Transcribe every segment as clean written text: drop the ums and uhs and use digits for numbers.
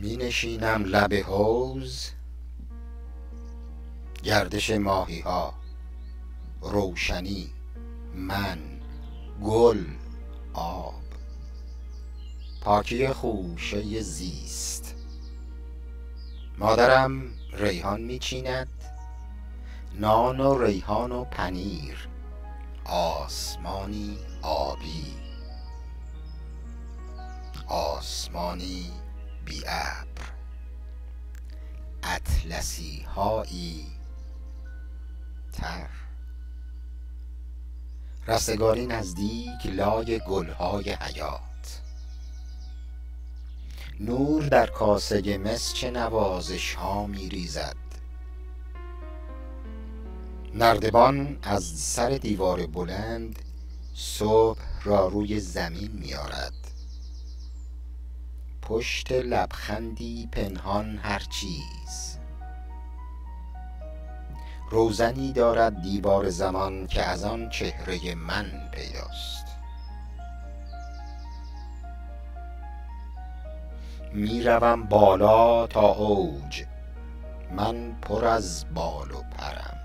می نشینم لب حوض، گردش ماهی ها، روشنی، من، گل، آب، پاکی خوشه زیست. مادرم ریحان می چیند، نان و ریحان و پنیر، آسمانی آبی، آسمانی بی ابر، اطلسی هایی تر. رستگاری نزدیک لای گلهای حیات، نور در کاسه مس چه نوازش ها می ریزد. نردبان از سر دیوار بلند صبح را روی زمین می آرد. پشت لبخندی پنهان هر چیز، روزنی دارد دیوار زمان که از آن چهره من پیداست. می روم بالا تا اوج، من پر از بال و پرم،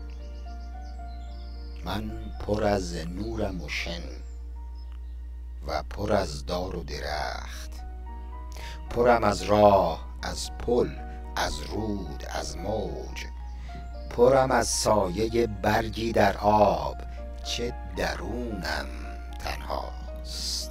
من پر از نورم و شن و پر از دار و درخت، پرم از راه، از پل، از رود، از موج، پرم از سایه برگی در آب. چه درونم تنهاست.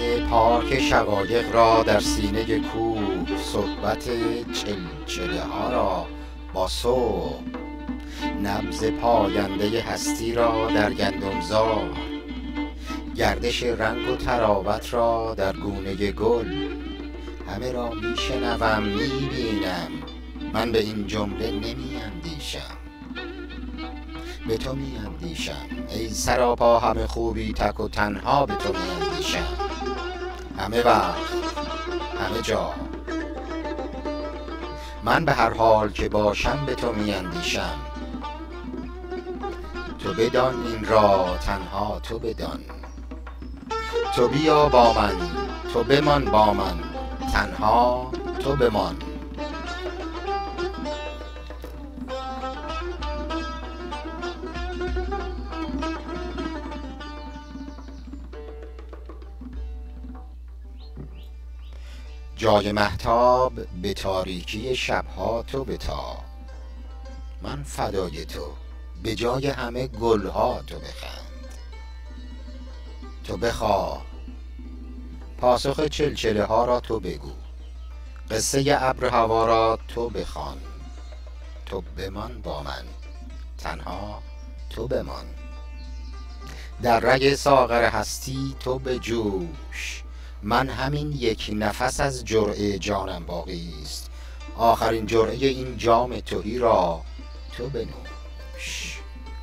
پاک شقایق را در سینه کوه، صحبت چلچله ها را با صبح، نبض پاینده هستی را در گندمزار، گردش رنگ و طراوت را در گونه گل، همه را می شنوم می بینم، من به این جمله نمی اندیشم. به تو می اندیشم ای سراپا همه خوبی، تک و تنها به تو می اندیشم. همه وقت همه جا من به هر حال که باشم به تو می اندیشم. تو بدان این را تنها تو بدان، تو بیا با من تو بمان با من، تنها تو بمان. جای مهتاب به تاریکی شبها تو بتاب، من فدای تو به جای همه گلها تو بخند. تو بخواه پاسخ چلچله ها را تو بگو، قصه ابر هوا را تو بخوان. تو بمان با من تنها تو بمان، در رگ ساغر هستی تو بجوش، من همین یک نفس از جرعه جانم باقی است، آخرین جرعه این جام تهی را تو بنوش.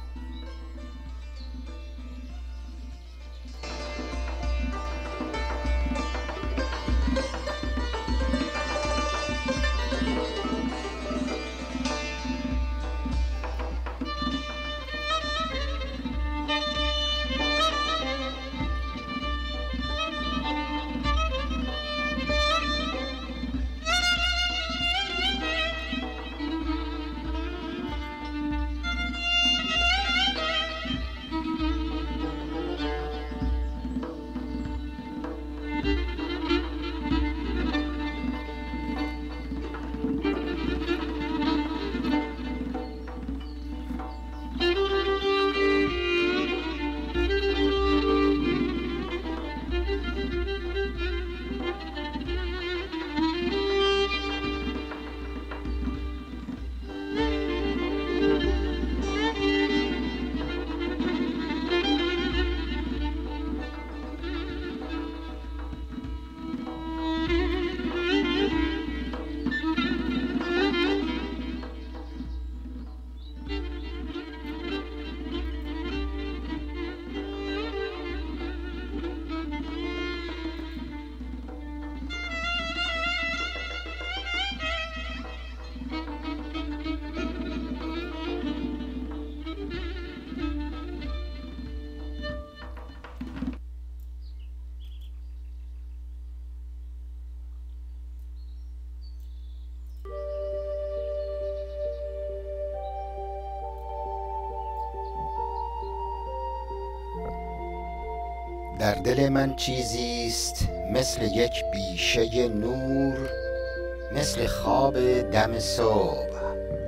در دل من چیزیست مثل یک بیشه نور، مثل خواب دم صبح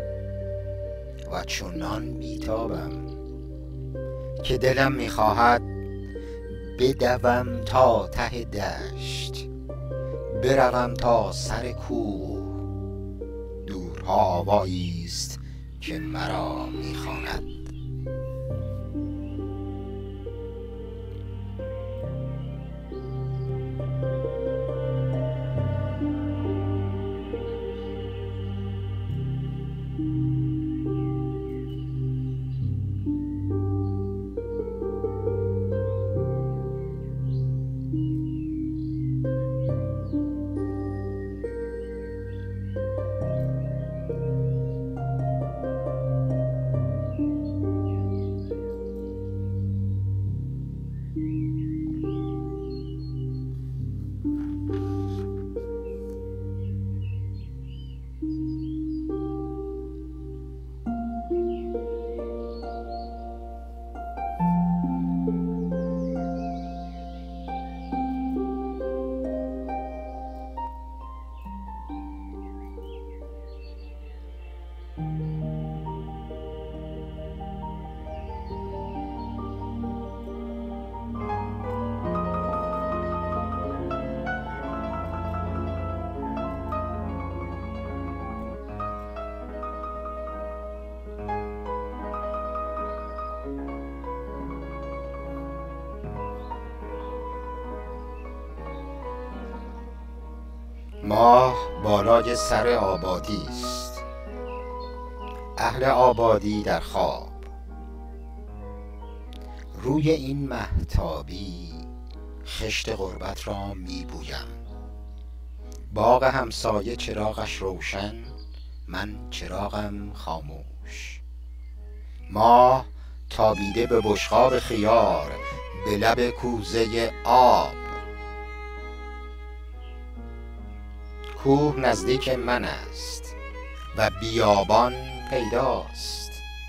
و چونان بیتابم که دلم میخواهد بدوم تا ته دشت، بروم تا سر کوه، دورها آواییست که مرا میخواند. ماه بالای سر آبادی است، اهل آبادی در خواب. روی این مهتابی خشت غربت را می بویم. باغ همسایه چراغش روشن، من چراغم خاموش. ماه تابیده به بشقاب خیار، به لب کوزه آب. کوه نزدیک من است و بیابان پیداست.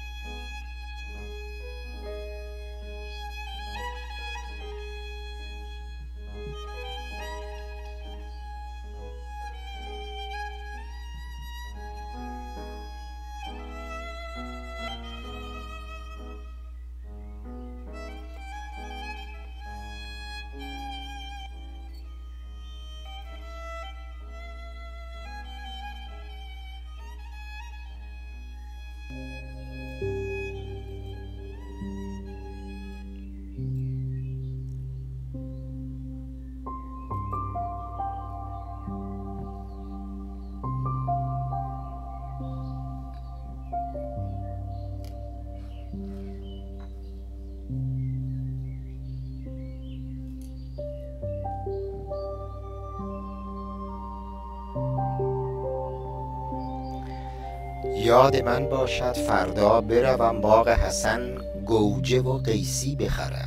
یاد من باشد فردا بروم باغ حسن، گوجه و قیسی بخرم.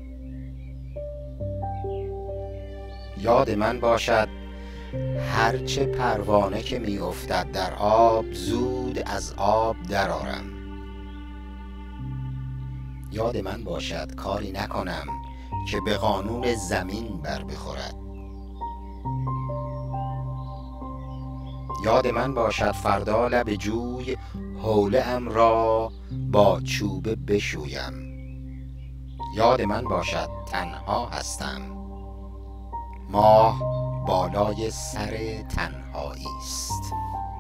یاد من باشد هرچه پروانه که می افتد در آب، زود از آب درآرم. یاد من باشد کاری نکنم که به قانون زمین بر بخورد. یاد من باشد فردا لب جوی حوله ام را با چوبه بشویم. یاد من باشد تنها هستم، ماه بالای سر تنهایی است.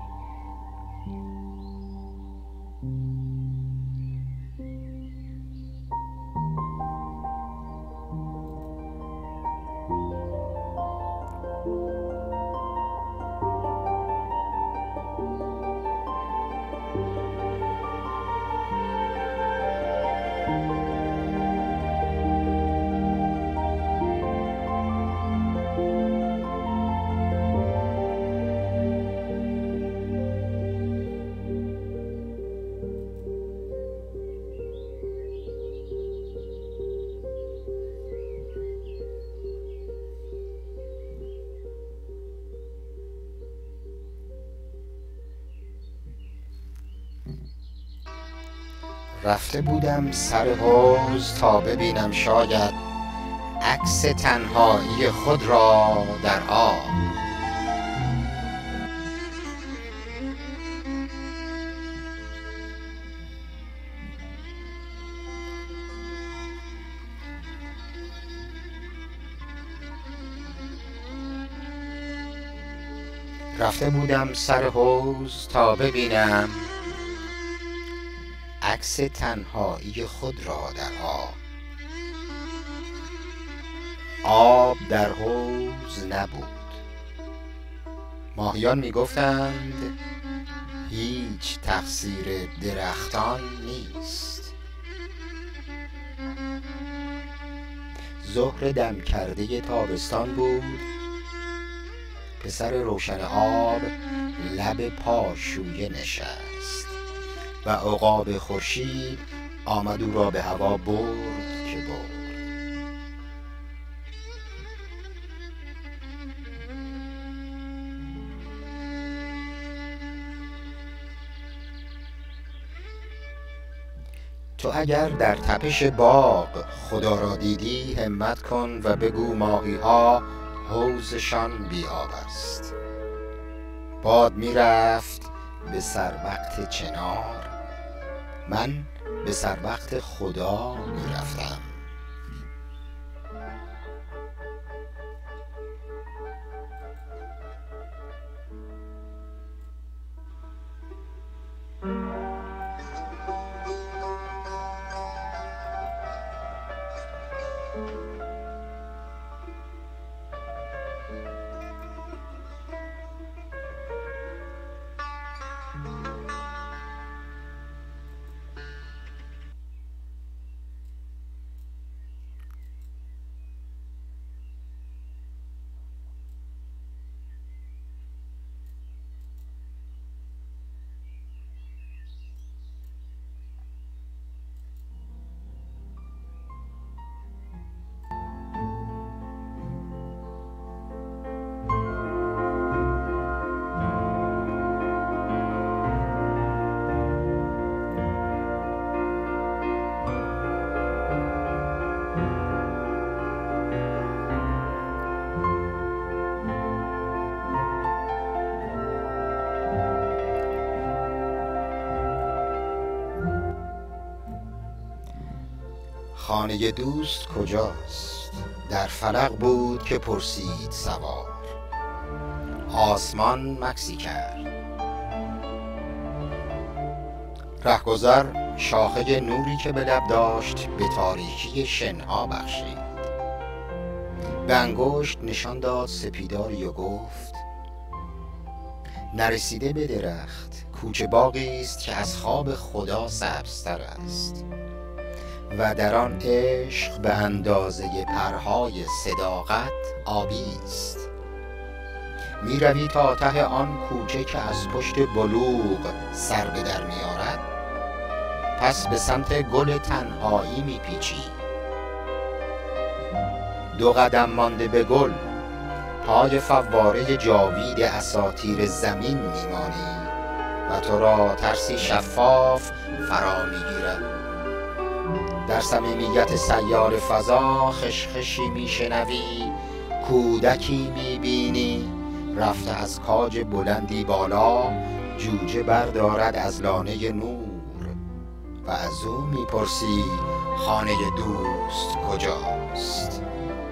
رفته بودم سر حوض تا ببینم شاید عکس تنهایی خود را در آب. رفته بودم سر حوض تا ببینم عکس تنهایی خود را در آب. آب در حوض نبود. ماهیان می گفتند هیچ تقصیر درختان نیست. ظهر دم کرده تابستان بود. پسر روشن آب لب پاشویه نشست و عقاب خورشید آمد او را به هوا برد که برد. تو اگر در تپش باغ خدا را دیدی، همت کن و بگو ماهی ها حوضشان بی آب است. باد می رفت به سر وقت چنار، من به سر وقت خدا می رفتم. خانه دوست کجاست؟ در فلک بود که پرسید سوار. آسمان مکسی کرد. رهگذر شاخه نوری که به لب داشت به تاریکی شنها بخشید. به انگشت نشان داد سپیداری و گفت نرسیده به درخت کوچه باغی است که از خواب خدا سبزتر است و در آن عشق به اندازه پرهای صداقت آبی است. می روی تا ته آن کوچه که از پشت بلوغ سر به در می آرد، پس به سمت گل تنهایی می پیچی. 2 قدم مانده به گل پای فواره جاوید اساطیر زمین می مانی و تو را ترسی شفاف فرا می گیرد. در صمیمیت سیال فضا خشخشی می شنوی، کودکی می بینی رفته از کاج بلندی بالا جوجه بردارد از لانه نور و از او می پرسی خانه دوست کجاست؟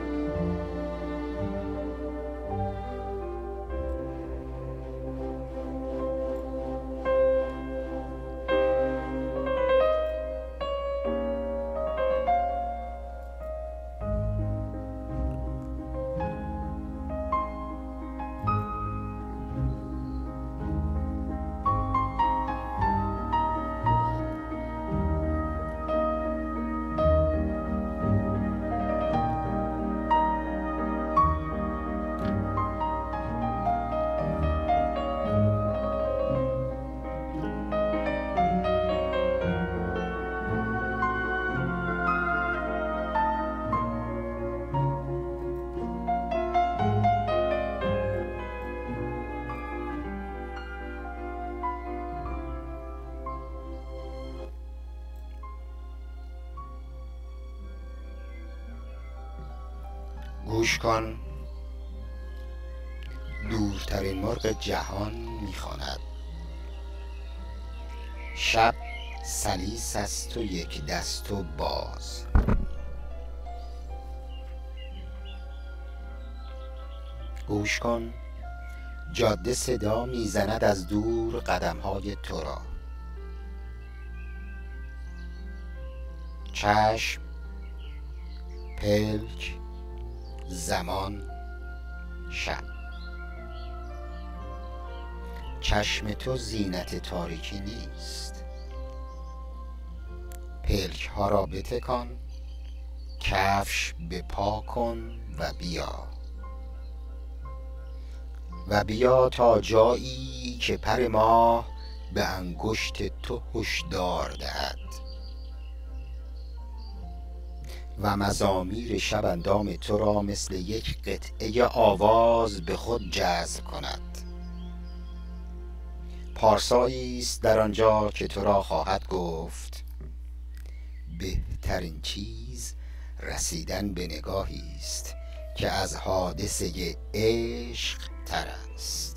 گوش کن، دورترین مرغ جهان میخواند. شب سلیس است و یک دست و باز. گوش کن، جاده صدا میزند از دور قدمهای تو را. چشم، پلک، زمان، شب. چشم تو زینت تاریکی نیست. پلک ها را بتکان، کفش به پا کن و بیا تا جایی که پر ماه به انگشت تو هشدار دهد و مزامیر شب اندام تو را مثل یک قطعه آواز به خود جذب کند. پارسایی است در آنجا که تو را خواهد گفت بهترین چیز رسیدن به نگاهی است که از حادثه عشق تر است.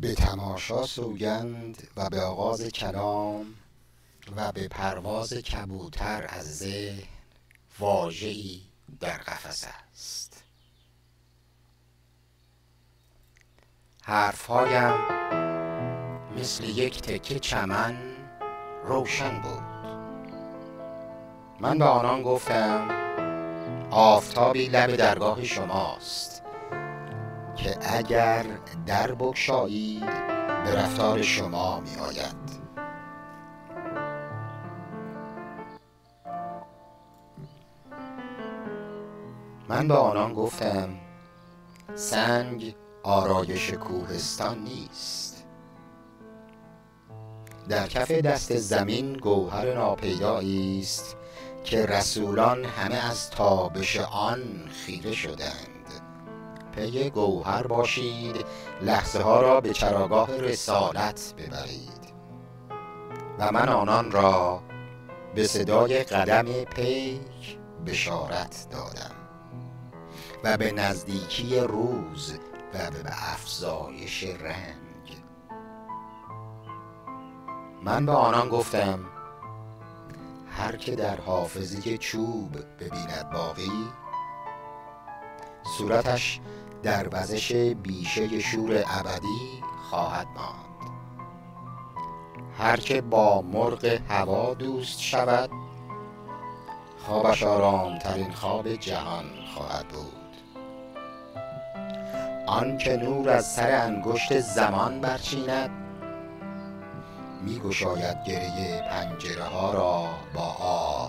به تماشا سوگند و به آغاز کلام و به پرواز کبوتر از ذهن واژه‌ای در قفس است. حرفهایم مثل یک تکه چمن روشن بود. من به آنان گفتم آفتابی لب درگاه شماست که اگر در بگشایید به رفتار شما می آید. من به آنان گفتم سنگ آرایش کوهستان نیست. در کف دست زمین گوهر ناپیدایی است که رسولان همه از تابش آن خیره شدند. پی گوهر باشید، لحظه ها را به چراگاه رسالت ببرید. و من آنان را به صدای قدم پیک بشارت دادم و به نزدیکی روز و به افزایش رنگ. من به آنان گفتم هر که در حافظه چوب ببیند باقی، صورتش در وزش بیشه شور ابدی خواهد ماند. هر که با مرغ هوا دوست شود، خوابش آرامترین خواب جهان خواهد بود. آن که نور از سر انگشت زمان برچیند، می گشاید گره پنجره ها را با آه.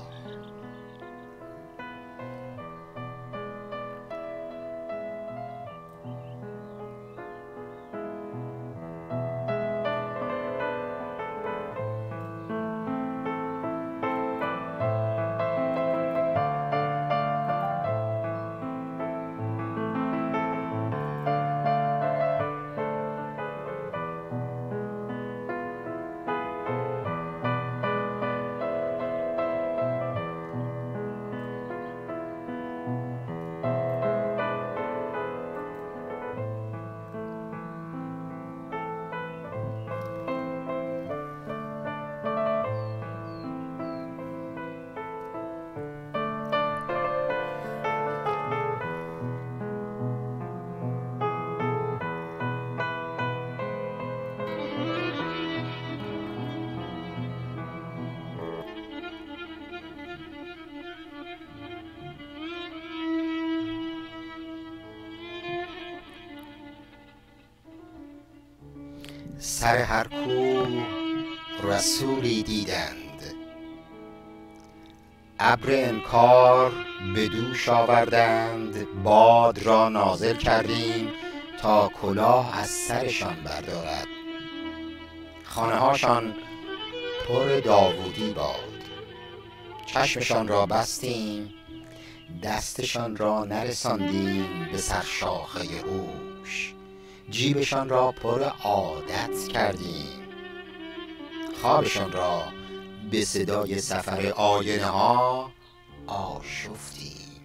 سر هر کوه رسولی دیدند، ابر انکار به دوش آوردند. باد را نازل کردیم تا کلاه از سرشان بردارد. خانه هاشان پر داوودی باد. چشمشان را بستیم، دستشان را نرساندیم به سرشاخه هوش. جیبشان را پر عادت کردیم، خوابشان را به صدای سفر آینه ها آشفتیم.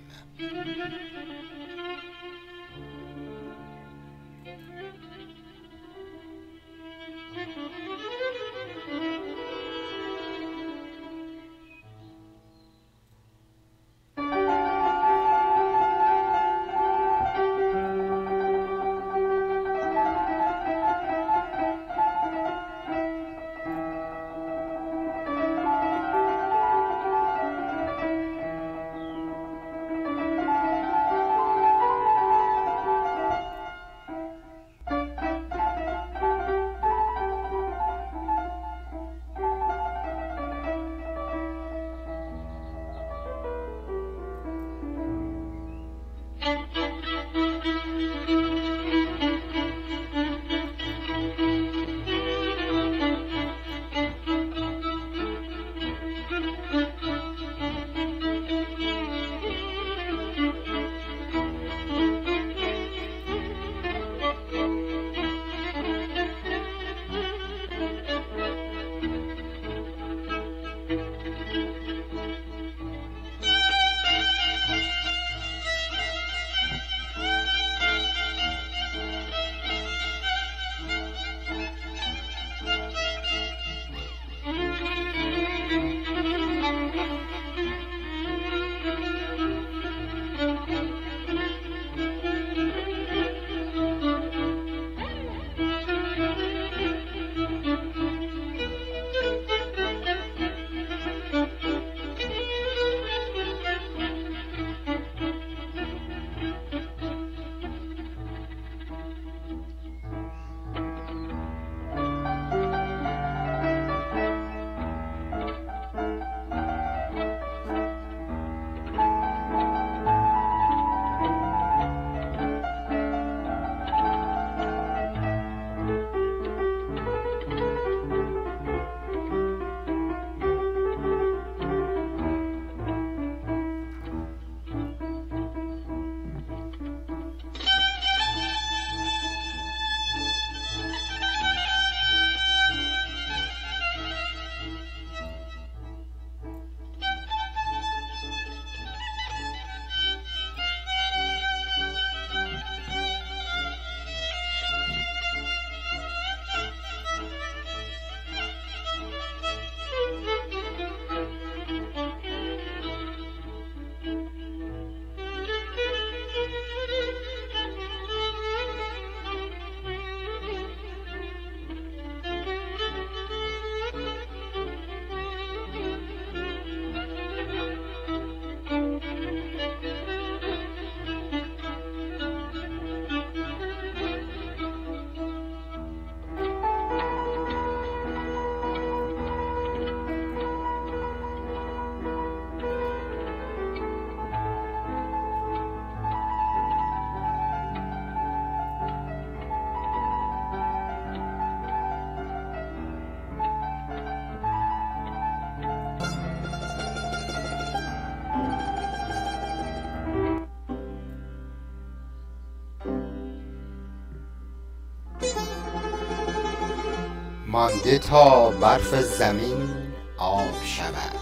مانده تا برف زمین آب شود،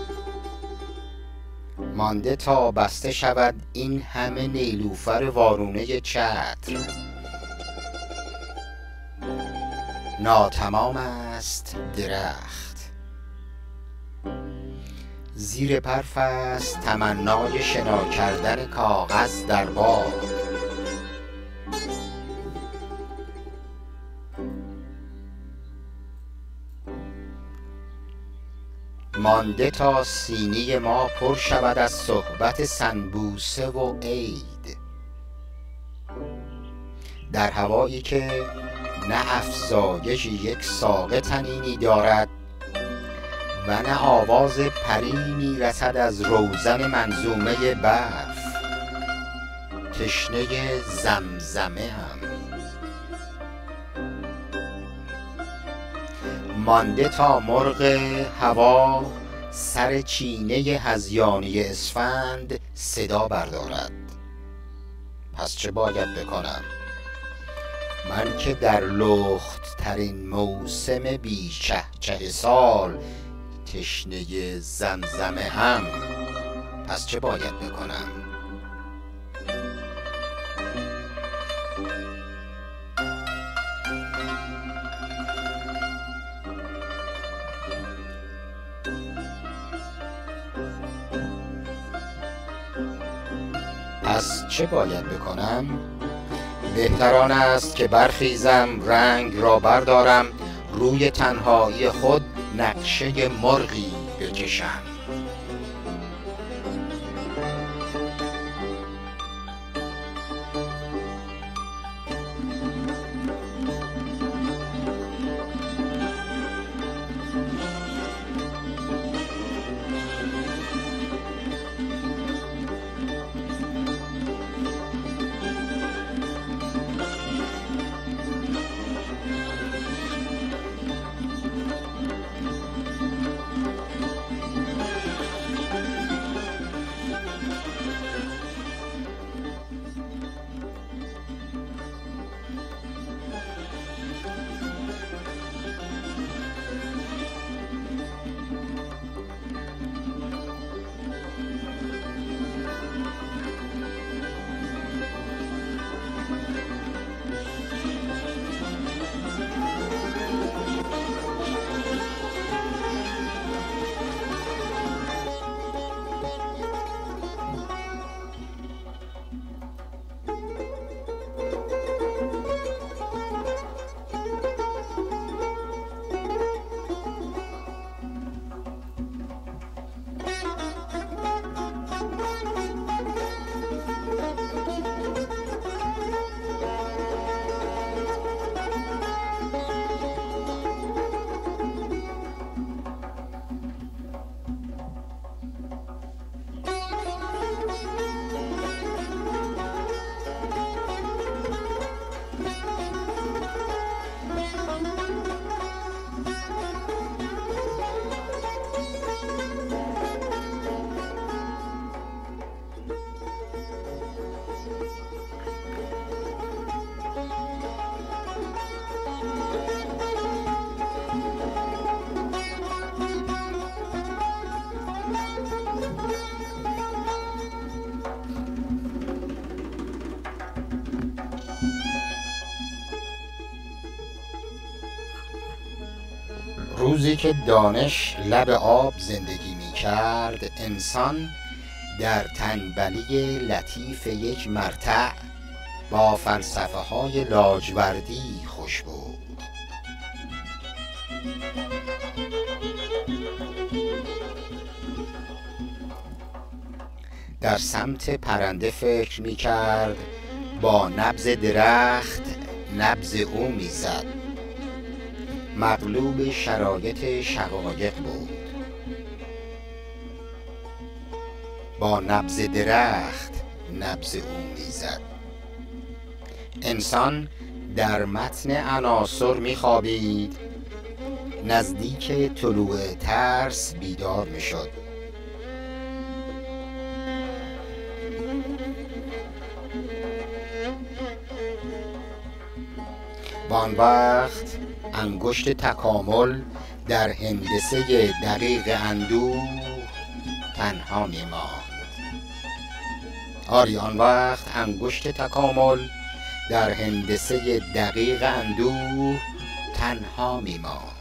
مانده تا بسته شود این همه نیلوفر وارونه چتر. ناتمام است درخت، زیر برف است تمنای شنا کردن کاغذ در باد. مانده تا سینی ما پر شود از صحبت سنبوسه و عید، در هوایی که نه افزایش یک ساقه طنینی دارد و نه آواز پری می رسد از روزن منظومه برف. تشنه زمزمه هم مانده تا مرغ هوا سر چینه هذیانی اسفند صدا بردارد. پس چه باید بکنم من که در لخت ترین موسم بی چهچه سال تشنه زمزمه هم؟ پس چه باید بکنم؟ پس چه باید بکنم؟ بهتر آن است که برخیزم، رنگ را بردارم، روی تنهایی خود نقشه مرغی بکشم. روزی که دانش لب آب زندگی می کرد، انسان در تنبلی لطیف یک مرتع با فلسفه های لاجوردی خوش بود. در سمت پرنده فکر می کرد، با نبض درخت نبض او می زد. مغلوب شرایط شقایق بود. با نبض درخت نبض او میزد. انسان در متن عناصر میخوابید، نزدیک طلوع ترس بیدار میشد. وان وقت انگشت تکامل در هندسه دقیق اندوه تنها می‌ماند. آری آن وقت انگشت تکامل در هندسه دقیق اندوه تنها می‌ماند.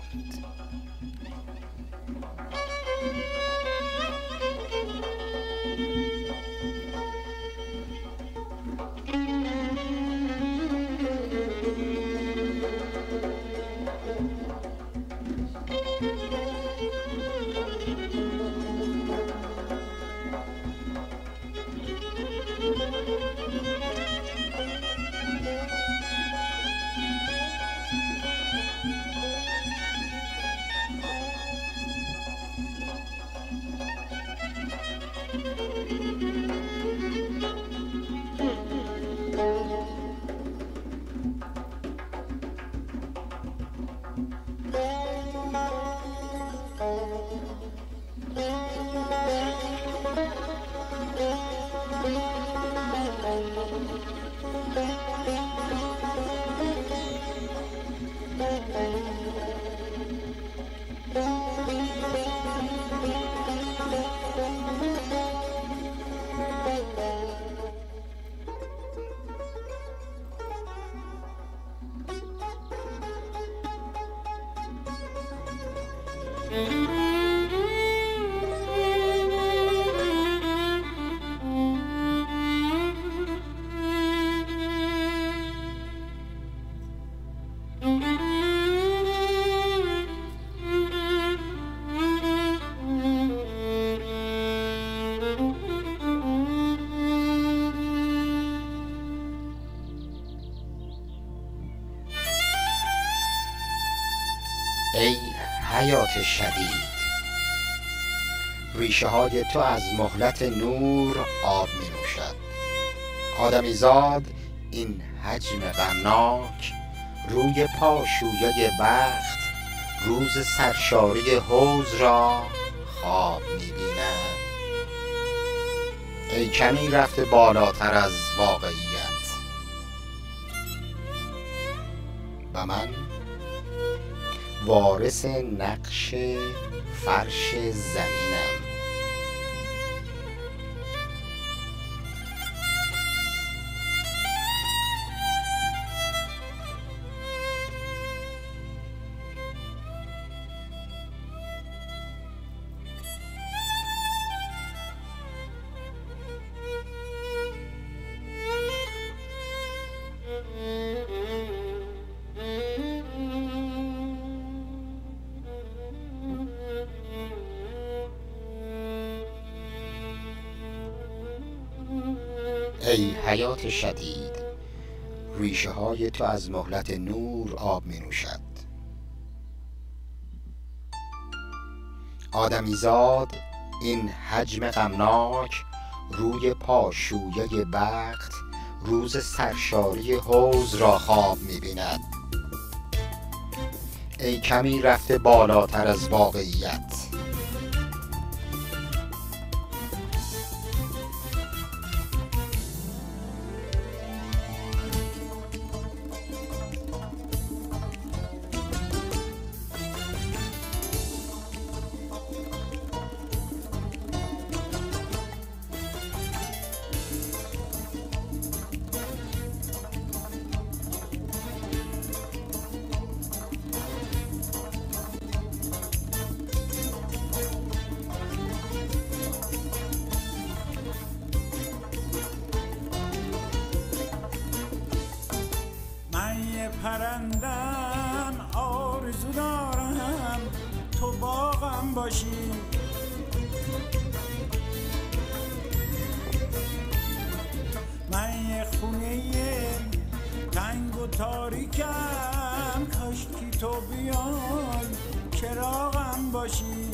ای حیات شدید، ریشه های تو از مهلت نور آب می نوشد. آدمیزاد این حجم غمناک روی پاشویه بخت روز سرشاری حوض را خواب می بیند. ای کمی رفته بالاتر از واقعیت و من وارث نقش فرش زمینم. ای حیات شدید، ریشه های تو از مهلت نور آب می نوشد. آدمیزاد این حجم غمناک روی پاشویه بخت روز سرشاری حوض را خواب می بیند. ای کمی رفته بالاتر از واقعیت پرندم آرزو دارم تو باغم باشی، من یه خونه تنگ و تاریکم، کاشکی تو بیای چراغم باشی.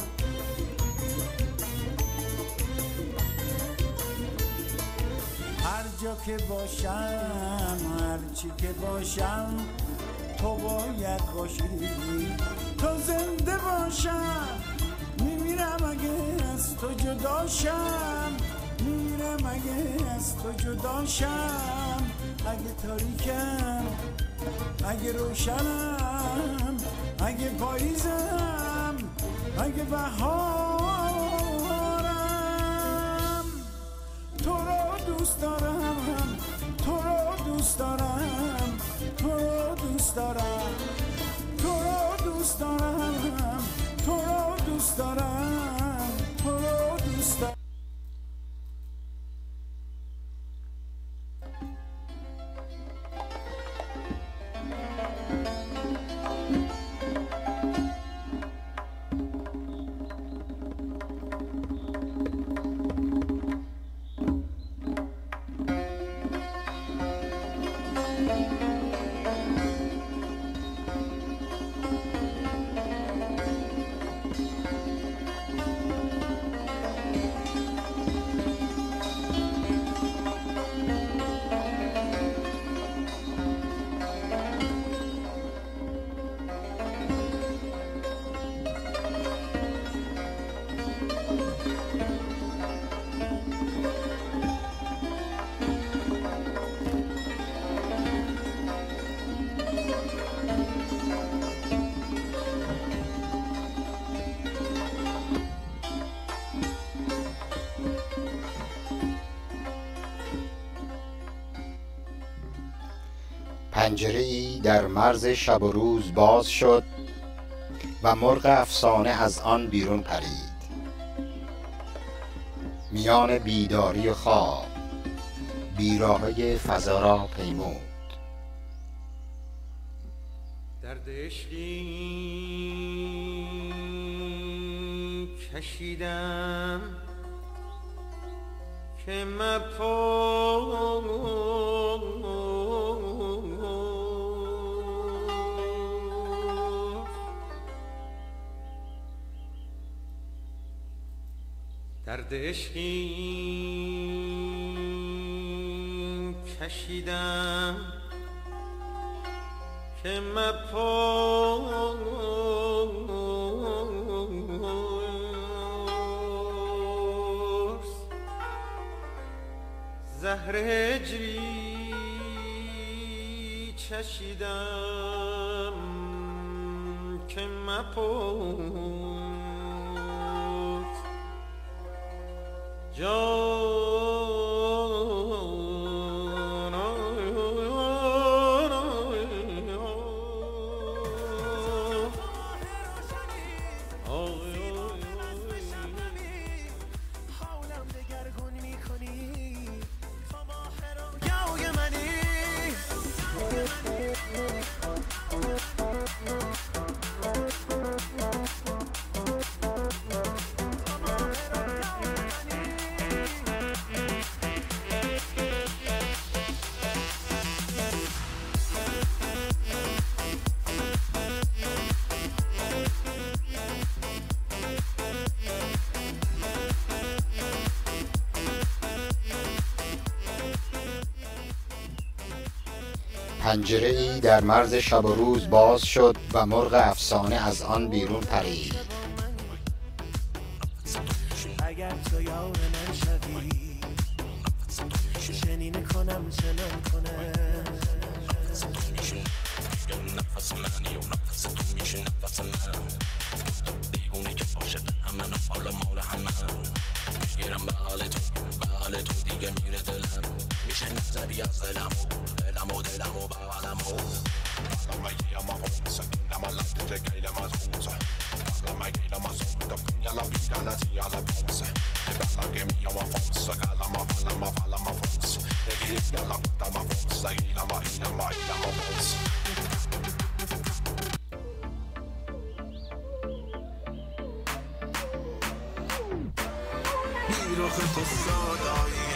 هر جا که باشم هر چی که باشم تو باید باشی، تو زنده باشم میمیرم اگه از تو جداشم، میمیرم اگه از تو جداشم. اگه تاریکم اگه روشنم اگه پاییزم اگه بهارم تو رو دوست دارم تو رو دوست دارم تو رو دوست دارم تو رو دوست دارم تو رو دوست دارم تو رو دوست دارم. پنجره‌ای در مرز شب و روز باز شد و مرغ افسانه از آن بیرون پرید. میان بیداری و خواب بیراهه فضا را پیمود. درد عشقی کشیدم که درد عشقی کشیدم که مپرس زهر هجری چشیدم که مپرس پنجره‌ای در مرز شب و روز باز شد و مرغ افسانه از آن بیرون پرید. اگر تو یار من شوی شنینه کنم چنان کنم نفس منی و نفس تو میشه نفس من دیگونه که باشد همه نفال مال همه میگیرم به حال تو دیگه میره دلم میشه نظری از دلمو دلمو به حالمو لما گیرم آفونسه لما لفت گیرم از خونسه لما گیرم از خونده کنیا la vita nazi alla ponse e bella che mia ma fonsa calama falla fonsa e che la puta ma fonsa e la ma fonsa بیرخ تو سادایی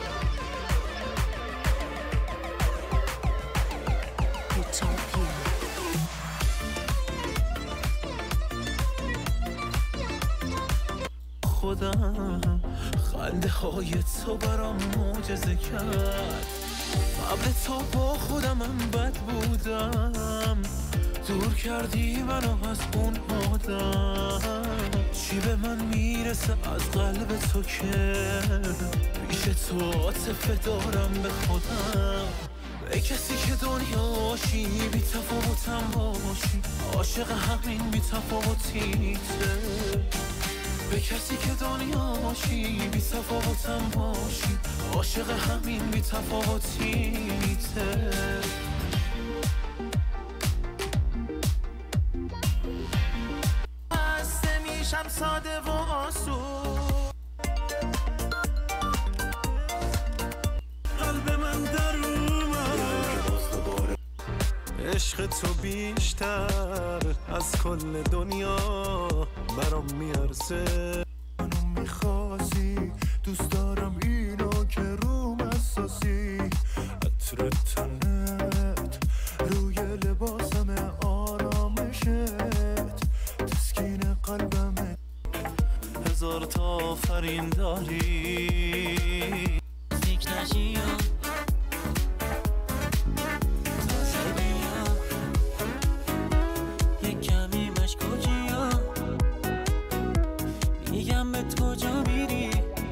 خودم خنده های تو برام معجزه کرد قبل تو با خودم بد بودم دور کردی منو از اون آدم چی به من میرسه از قلب تو که پیش تو عاطفه دارم به خودم به کسی که دنیاشی بی تفاوتم باشی، عاشق همین بی تفاوتیته. به کسی که دنیاشی بی تفاوتم باشی، عاشق همین بی تفاوتیته. بسته میشم ساده و آسون، قلب من در اومد، عشق تو بیشتر از کل دنیا برام میارزه. منو میخواستی دوست دارم اینو که روم اساسی، عطر تنت روی لباسم آرامشت، تسکین قلبمه. هزار تا آفرین داری فکر نشی یک کمی مشکوکی ها، میگم بهت کجا میری،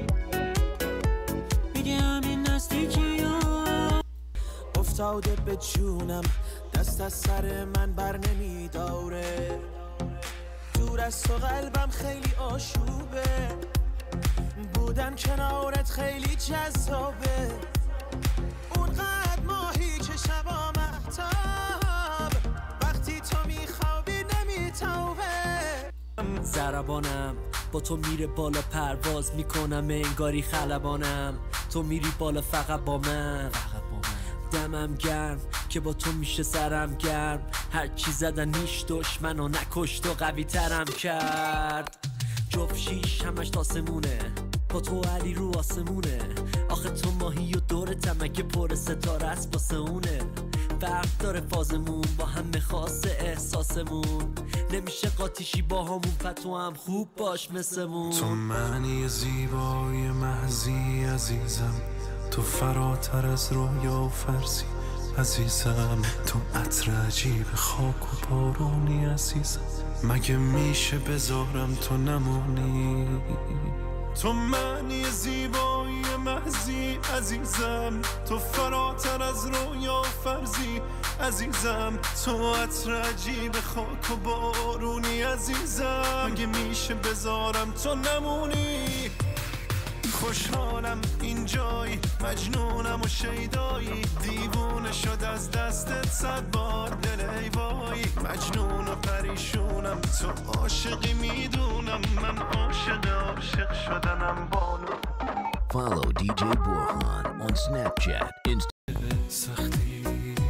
میگه همین نزدیکی ها. افتاده به جونم دست از سر من بر نمیداره، دور از تو قلبم خیلی آشوبه، بودن کنارت خیلی جذابه. اونقدر ماهی که شبا مهتاب، وقتی تو میخوابی نمیتوبه. ضربانم با تو میره بالا، پرواز میکنم انگاری خلبانم، تو میری بالا فقط با من. دمم گرم که با تو میشه سرم گرم، هر چی زدن هیچ دشمنو نکشت و قوی ترم کرد. جفت شیش همش تاسمونه، با تو علی رو آسمونه، آخه تو ماهی و دور تمکه پر ستاره است باسه اونه. فرق داره فازمون با همه خاصه احساسمون، نمیشه قاطیشی با همون پتو هم خوب باش مثمون. تو معنی زیبای محضی عزیزم، تو فراتر از رویا و فرضی عزیزم، تو عطر عجیب خاک و بارونی عزیزم، مگه میشه بذارم تو نمونی. تو معنی زیبایی محضی عزیزم، تو فراتر از رویا و فرضی عزیزم، تو عطر عجیب خاک و بارونی عزیزم، مگه میشه بذارم تو نمونی. خوشحالم اینجایی، مجنونم و شیدایی، دیوونه شد از دستت 100 بار دل ای وای. مجنون و پریشونم، تو عاشقی میدونم، من عاشق شدنم بانو. Follow DJ Borhan on Snapchat, Instagram. سختی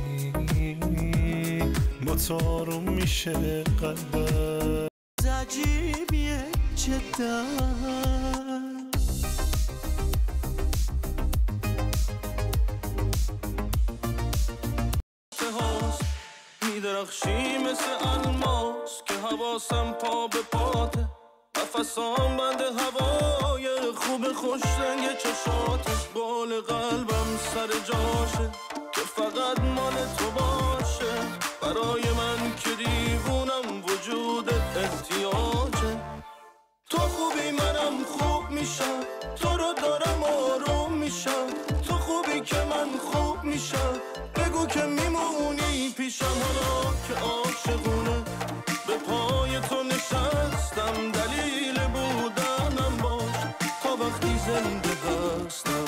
با تو آروم میشه قلبم، عجیبیه جدا. میدرخشی مثل الماس که حواسم پا به پاته، نفسام بند هوای خوب خوش رنگ چشاته، بال قلبم سر جاشه که فقط مال تو باشه، برای من که دیوونم وجودت احتیاجه. تو خوبی منم خوب میشم، تو رو دارم آروم میشم، تو خوبی که من خوب میشم، بگو که میمونی پیشم. حالا که عاشقونه به پای تو نشستم، دلیل بودنم باش تا وقتی زنده هستم.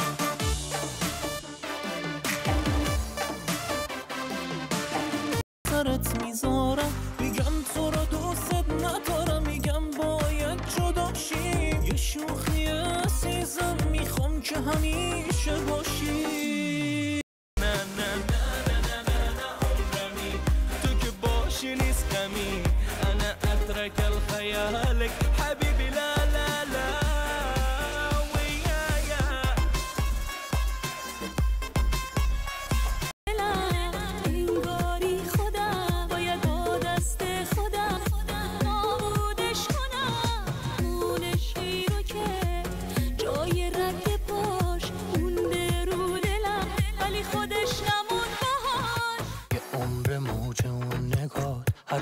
سرت میذارم میگم تو رو دوست ندارم، میگم باید جدا شیم، یه شوخی عزیزم میخوام که همیشه باشی. نه نه نه نه نه نه نه عمرمی، تو که باشی نیست کمی، انا اترك الخيالك حبيبي لا لا لا ويايا. انگاری خودم باید با دست خودم نابودش کنم، اون عشقی رو که جای رد پاش مونده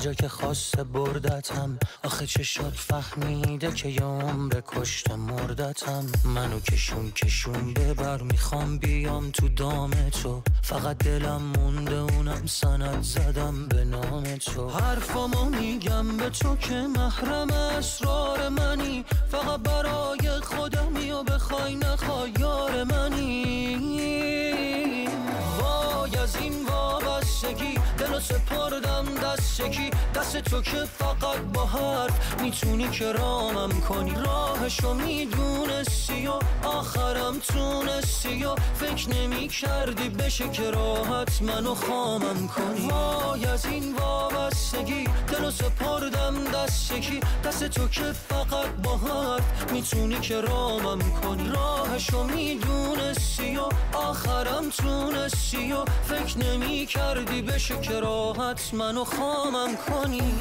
جا که خواسته بردتم، آخه چه شد فهمیده که یه عمر کشته مردتم. منو کشون ببر، میخوام بیام تو دام تو، فقط دلم مونده اونم سند زدم به نام تو. حرفامو میگم به تو که محرم اسرار منی، فقط برای خودمی و بخوای نخوای یار منی. وای از این وابستگی دلو سپردم دست یکی، دست تو که فقط با حرف میتونی کرامم کنی. راهشو میدونستی و آخرم تونستی و فکر نمی کردی بشه که راحت منو خامم کنی. وای از این وابستگی دلو سپردم دست یکی، دست تو که فقط با حرف میتونی کرامم کنی. راهشو میدونستی و آخرم تونستی و فکر نمی کردی بشه که راحت منو خامم کنی.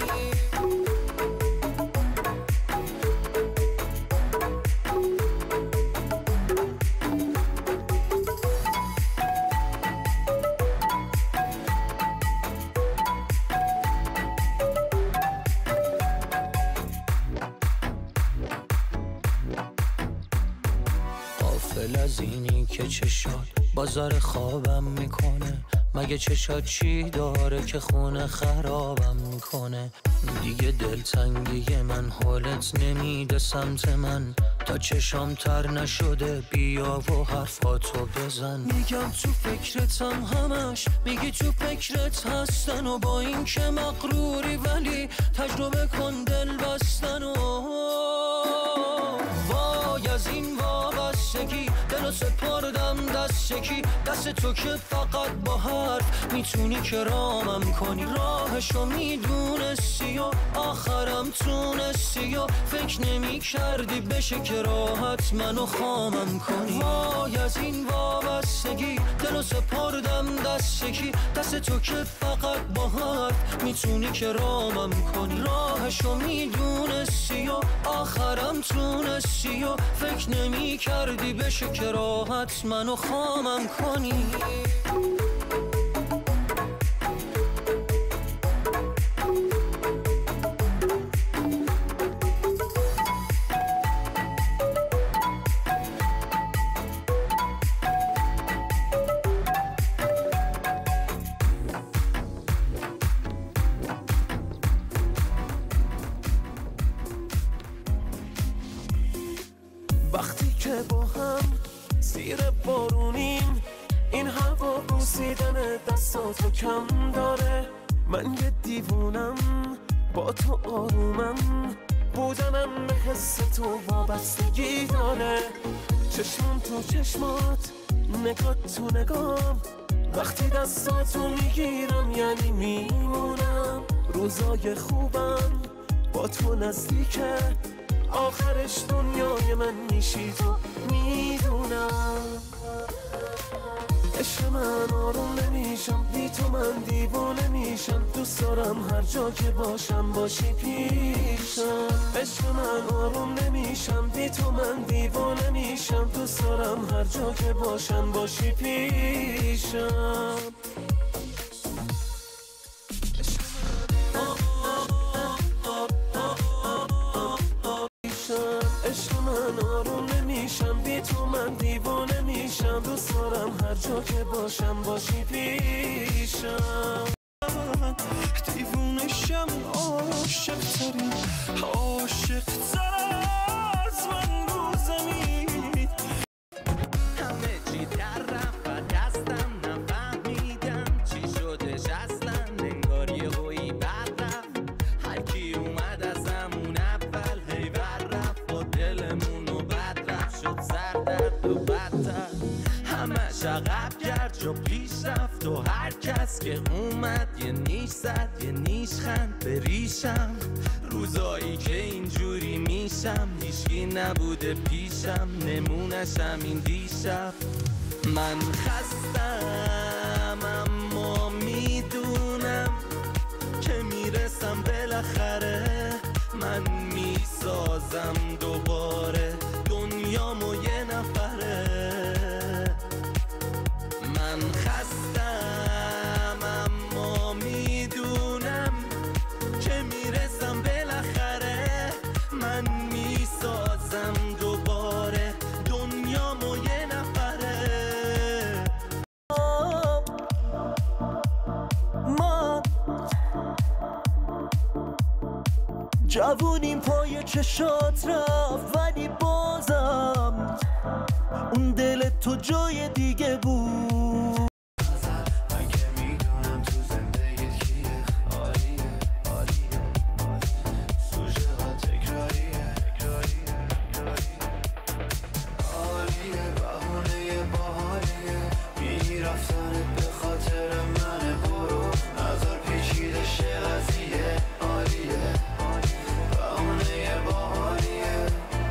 غافل از اینی که چشات بازار خوابم میکنه، مگه چشات چی داره که خونه خرابم میکنه. دیگه دلتنگی من حالت نمیده سمت من، تا چشام تر نشده بیا و حرفاتو بزن. میگم تو فکرتم همش، میگی تو فکرت هستن و با این که مغروری ولی تجربه کن دل بستن. و وای از این وابستگی دلو سپردم دست یکی، دست تو که فقط با حرف میتونی کرامم کنی. راهشو میدونستی و آخرم تونستی و فکر نمی کردی بشه که راحت منو خامم کنی. وای از این وابستگی دلو سپردم دست یکی، دست تو که فقط با حرف میتونی کرامم کنی. راهشو میدونستی و آخرم تونستی و فکر نمی کردی بشه که راحت منو خامم کنی. وقتی که با هم زیر بارونیم، این هوا بوسیدن دستاتو کم داره. من یه دیوونم با تو آرومم، بودنم به حس تو وابستگی داره. چشمم تو چشمات، نگاه تو نگام، وقتی دستاتو میگیرم یعنی میمونم. روزای خوبم با تو نزدیکه، آخرش دنیای من میشی تو میدونم. عشق من آروم نمیشم بی تو، من دیوانه میشم. دوست دارم هر جا که باشم باشی پیشم. عشق من آروم نمیشم بی تو، من دیوانه میشم. دوست دارم هر جا که باشم باشی پیشم. عشق من آروم نمیشم بی تو، من دیوانه میشم. دوست دارم هر جا که باشم باشی پیشم. دیوونشم عاشق ترین، عاشق تر از من رو زمین. همه چی در رفت و دستم نفهمیدم چی شدش اصلا. انگار یه هویی بد رفت، هرکی اومد از همون اول هی بر رفت و دلمونو بد رفت شد سردرد و بدتر. همش عقب کرد جو پیش رفت و هر کس که اومد یه نیش زد یه نیش خند به ریشم. روزایی که اینجوری میشم هیچکی نبوده پیشم، نمونشم این دیشب. من خستم اما میدونم که میرسم بالاخره. من میسازم دوباره دنیامو یه نفره. من خستم اما میدونم جوونیم پای چشات رفت ولی بازم اون دل تو جای دیگه بود. اگه میدونم تو زندگیت کیه عالیه عالیه سوژه ها تکراریه عالیه بهونه باحالیه میگی رفتنت به خاطر منه برو نظر پیچیده شه قضیه عالیه بهونه باحالیه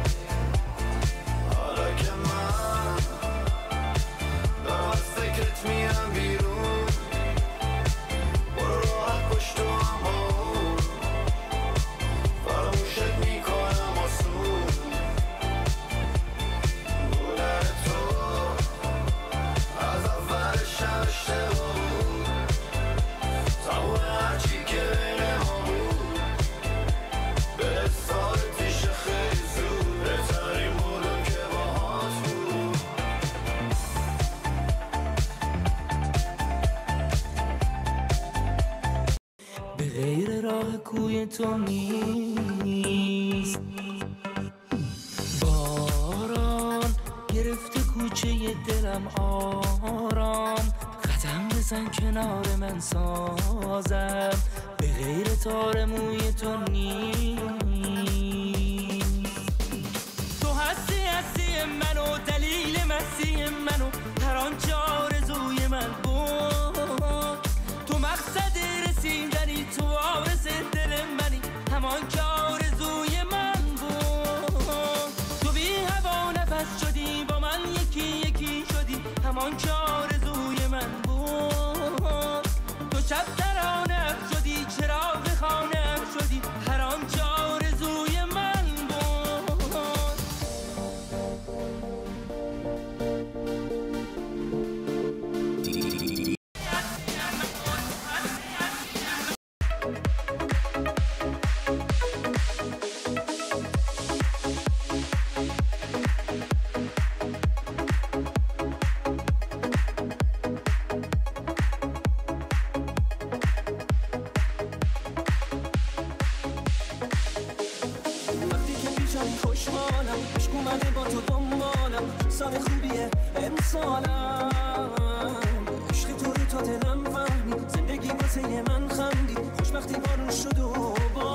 حالا که من دارم از فکرت میرم بیرون برو راحت پشت تو هم فراموشت میکنم آسون بودن تو از اولش هم اشتباه بود تمام هرچی که بین ما بود به سال پیش خیلی زود بهترین بودم که باهات بود. به غیر راه کوی تو نیست باران گرفته کوچه دلم آرام قدم بزن کنار من سازم به غیر تار موی تو نیست تو هستی منو دلیل مستی منو هر آنچه آرزوی من بود تو مقصد رسیدنی تو وارث دل منی همان که آرزوی من بود تو بی هوا نفس شدی با من یکی شدی همان که آرزوی من بود تو شب ترانه شدی چراغ خانه شدی هر آنچه آرزوی من بود. وقتی که پیشم خوشحالم عشق اومده با تو دنبالم سال خوبیه امسالم عشق تو رو تا دلم فهمی زندگی واسه من خندی خوشبختی بارون شد و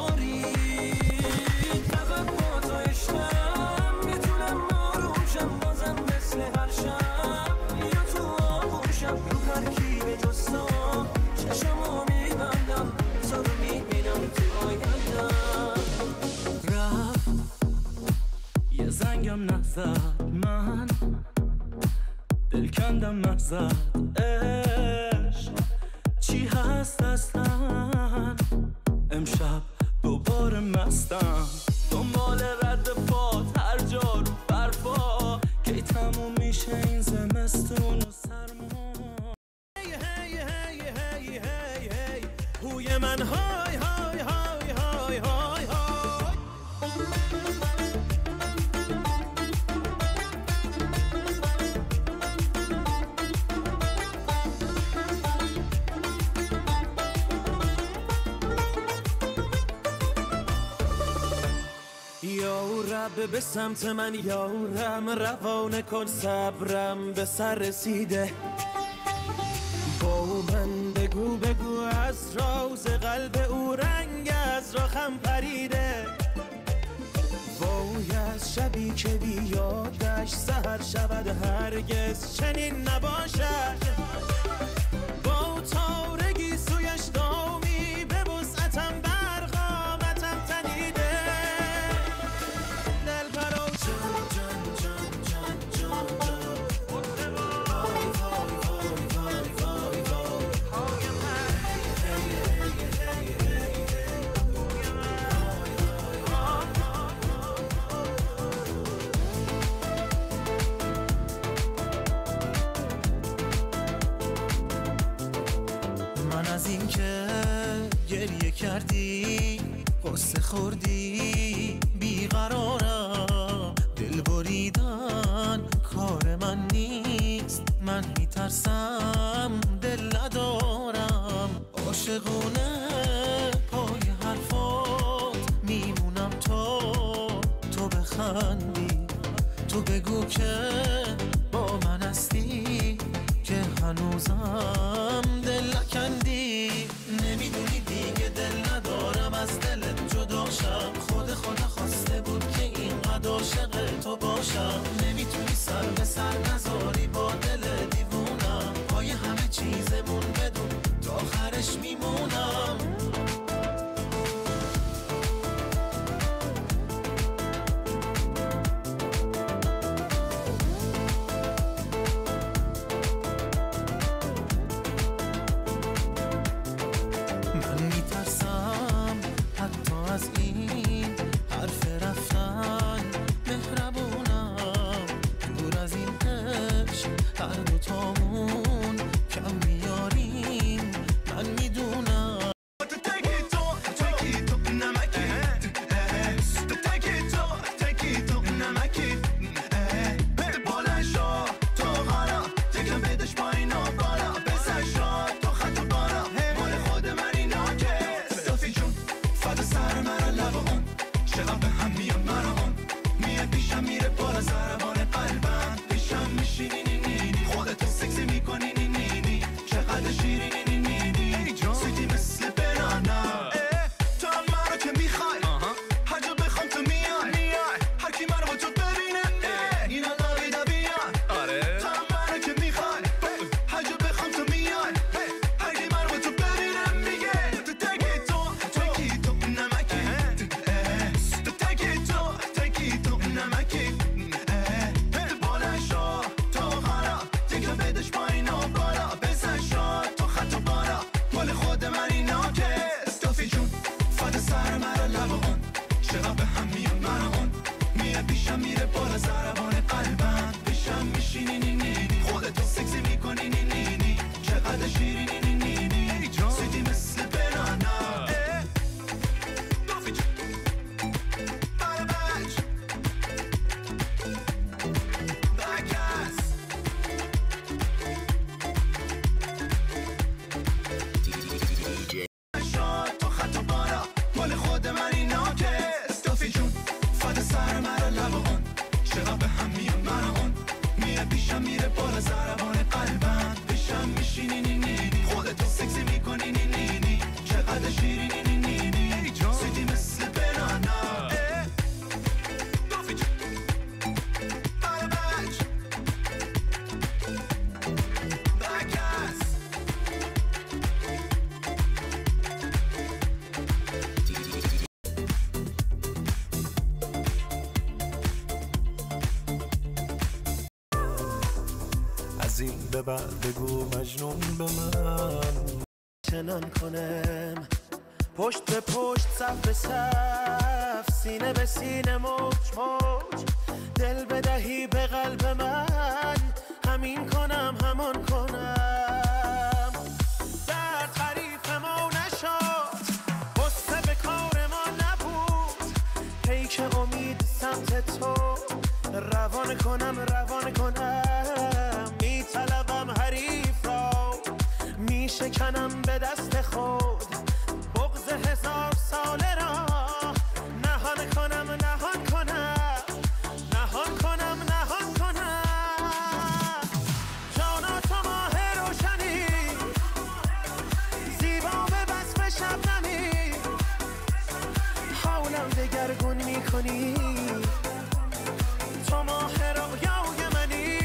بارید فقط با تو عشقم میتونم آرومشم بازم مثل هر شب یا تو آغوشم رو ترکیب جز تو چشمو میبندم تو رو میبینم تو آیندم رفت یه زنگم نزد من دل کندم مزد عشق چی هست اصلا امشب دوباره مستم دنبال رد پات هر جا رو برفا کی تموم میشه این زمستون و سرما هوی من های های های های های های یا رب به سمت من یارم روانه کن صبرم به سر رسیده با من بگو از راز قلب او رنگ از راخم پریده وای از شبی که بیادش سحر شود هرگز چنین نباشد با تارگی سویش دامی به وسعتم برقامتم تنیده دل پرو از این که گریه کردی قصه خوردی بیقرارم دل بریدن کار من نیست من میترسم دل ندارم عاشقونه پای حرفات میمونم میخندی تو بگو که با من هستی که هنوزم دل نکندی نمیدونی دیگه دل ندارم از دلت جدا شم خدا خواسته بود که اینقدر عاشق تو باشم نمیتونی سر به سر نذاری با دل دیوونم پای همه چیزمون بدون تا آخرش میمونم من میترسم حتی از این حرف رفتن مهربونم دور از این عشق هر دوتامون کم میاریم من میدونم از این به بعد بگو مجنون به من چنان کنم پشت به پشت صف به صف سینه به سینه موج موج دل بدهی به قلب من همین کنم همان کنم درد حریف ما نشد غصه به کار ما نبود پیک امید سمت تو روان کنم میطلبم حریف را میشکنم به دست خود بغض 1000 ساله را نهان کنم جانا تو ماه روشنی زیبا به وصف شبنمی حولم دگرگون میکنی تو ماه رویای منی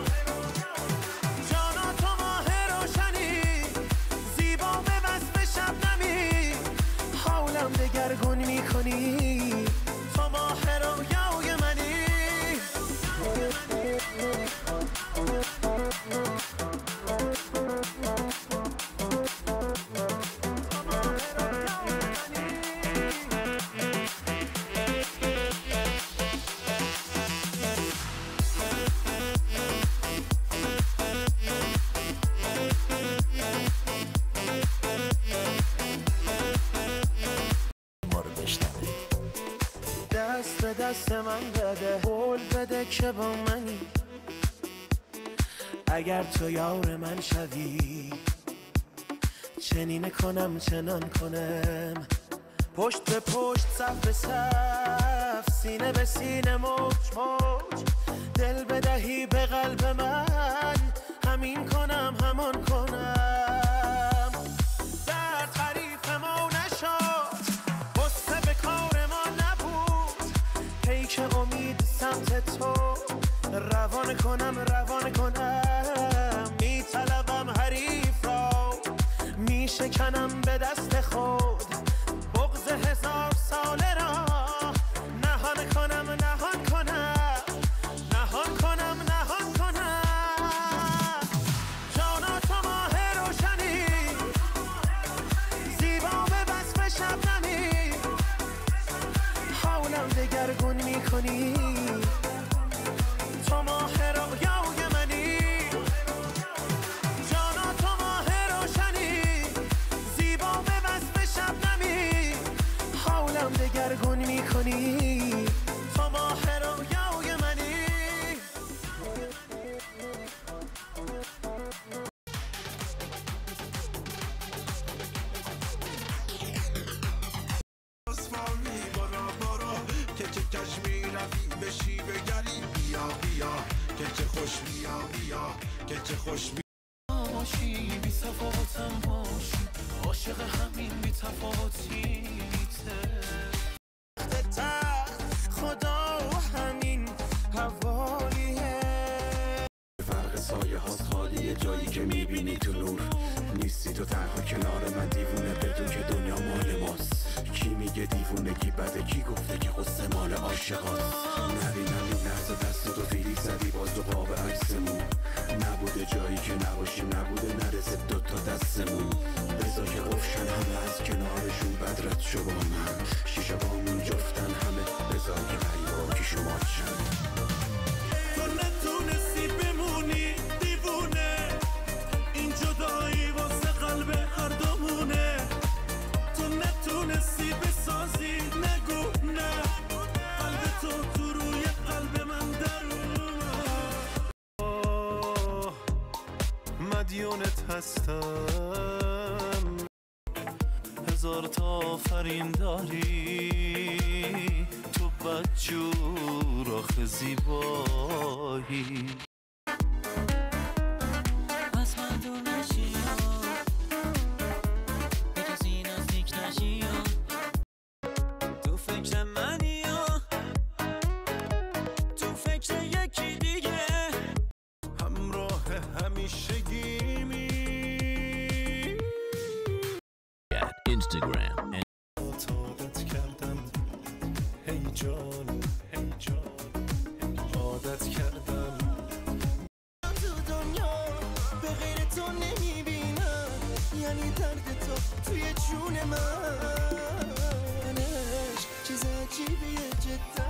جانا تو ماه روشنی زیبا به وصف شبنمی حولم دگرگون میکنی تو ماه رویای منی دست به دست من بده قول بده که با منی اگر تو یار من شوی چنین کنم چنان کنم پشت به پشت صف به صف سینه به سینه موج موج دل بدهی به قلب من همین کنم همان کنم درد حریف ما نشد غصه به کار ما نبود پیک امید سمت تو روان کنم میطلبم حریف را میشکنم به دست خود بغض 1000 ساله را نهان کنم جانا تو ماه روشنی زیبا به وصف شبنمی حالم دگرگون میکنی تو ماه رویای منی جانا تو ماه روشنی زیبا به وصف شبنمی حالم دگرگون میکنی تو ماه رویای منی که چه کشمی رفی بشی بگری بیا که چه خوش بیا که چه خوش باشی بی تفاوتم باشی عاشق همین بی تفاوتیته خدا همین حوالیه فرق سایه هاست خالیه جایی که میبینی تو نور نیستی تو تنها کنار من دیوونه بدون که دنیا مال ماست کی میگه دیوونگی بده کی گفته که قصه مال عاشقاست نبینم این لحظه دست تو فیلی زدی باز دو قاب عکسمون نبوده جایی که نباشیم نبوده نرسه دوتا دستمون بذار که قفشن همه از کنارشون بدرت شو با من شیشه بامون جفتن همه بذار که غریبا که شما چن تو نتونستی بمونی دیوونه این جدایی واسه قلب هر دومونه تو نتونستی بسازی نگو نه قلب تو روی قلب من درونه مدیونت هستم هزار تا آفرین داری تو بدجور آخه زیبایی از من دور نشی به کسی نزدیک نشی تو فکر منی تو فکر یکی دیگه همراه همیشگیمی Instagram and عادت کردم هی جان عادت کردم تو دنیا به غیر تو نمیبینم یعنی درد تو توی جون منش چیز عجیبیه جدا